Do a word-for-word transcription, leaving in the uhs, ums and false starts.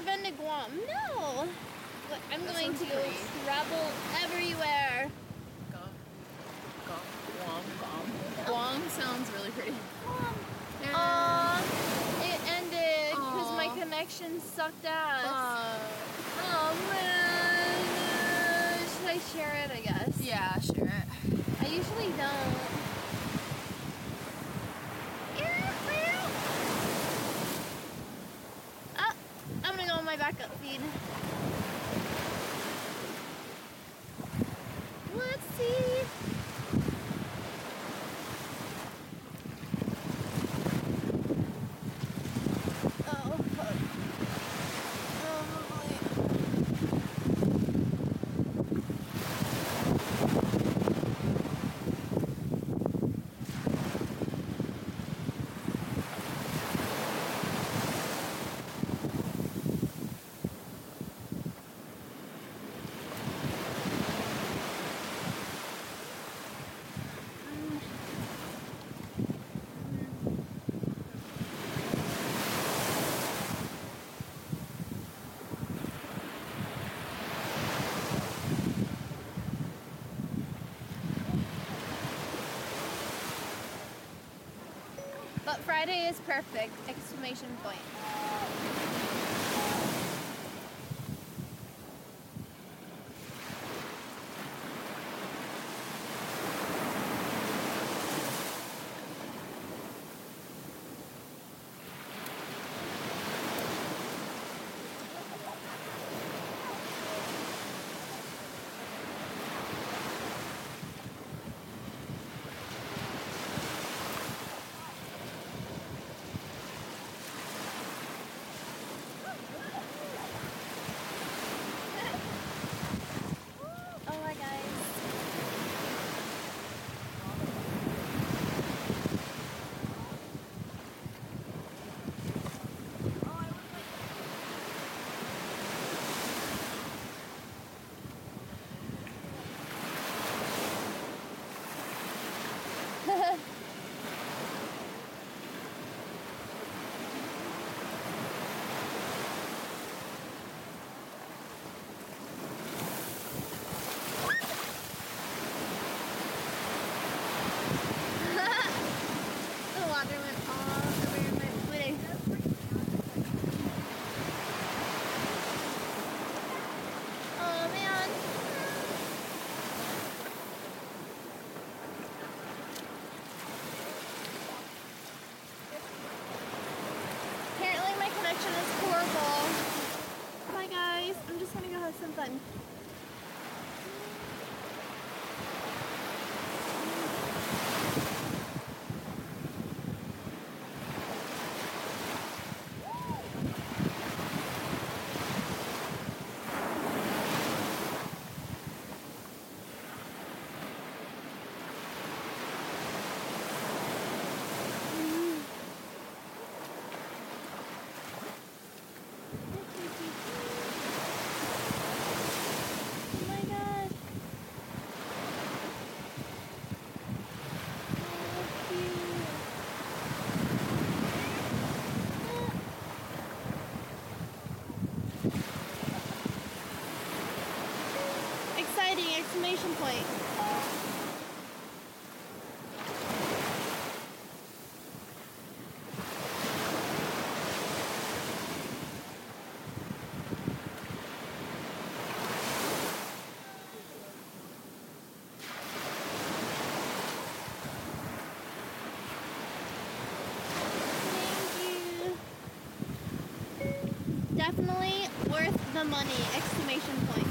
been to Guam? No. But I'm That going to sounds go pretty. travel everywhere. Guam. Guam. Guam. Guam. Guam sounds really pretty. Guam. Aw, it ended because my Aw. connection sucked ass. Uh, Oh man. Uh, should I share it? I guess. yeah, sure. I usually don't. Ah, I'm gonna go on my backup feed. Let's see. Oh, fuck. Oh, but Friday is perfect! Exclamation point. Oh my guys. The water went all over my footing. Oh man. Apparently my connection is horrible. Bye guys, I'm just gonna go have some fun. Oh my god. Oh, cute. Exciting! Exclamation point. Thank you. Definitely worth the money! Exclamation point.